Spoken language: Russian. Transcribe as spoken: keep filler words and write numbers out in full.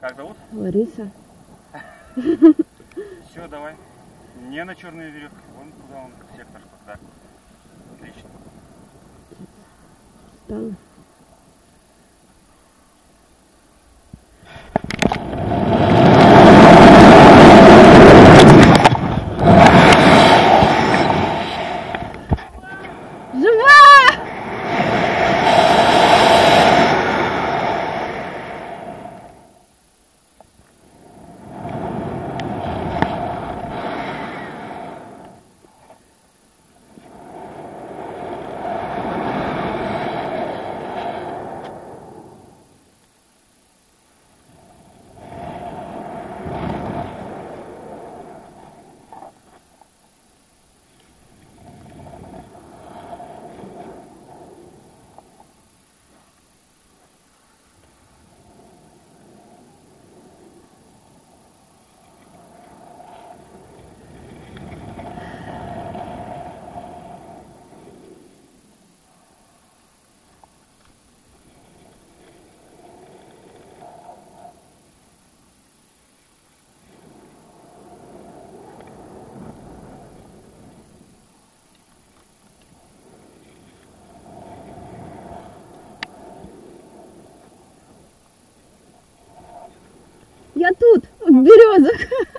Как зовут? Лариса. Все, давай. Не на черную веревку. Вон туда он сектор. Да. Отлично. Встану. Я тут, в березах.